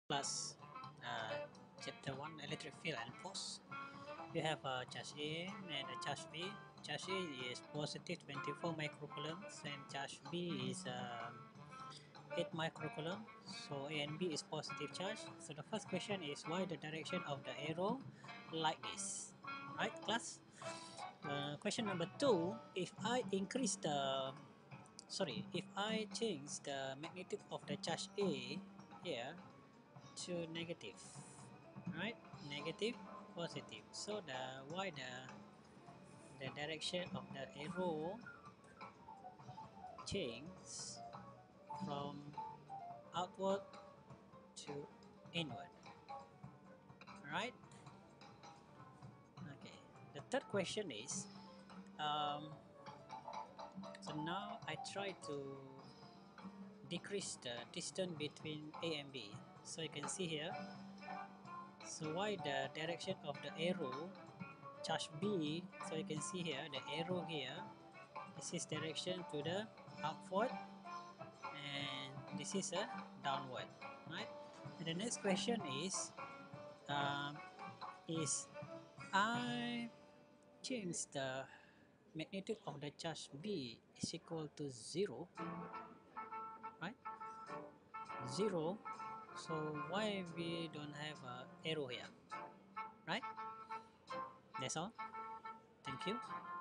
Plus chapter 1 electric field and force. You have charge A and charge B. Charge A is positive 24 microcoulombs and charge B is 8 microcoulomb. So A and B is positive charge. So the first question is why the direction of the arrow like this, right class? Question number 2, if I increase the if I change the magnitude of the charge A here to negative, right, negative positive, so the direction of the arrow change from outward to inward, right? Okay, the third question is so now I try to decrease the distance between A and B. So you can see here, so why the direction of the arrow charge B, so you can see here the arrow here, this is direction to the upward and this is a downward, right? And the next question is I change the magnitude of the charge B is equal to 0, right? 0, so why we don't have a arrow here, right? That's all. Thank you.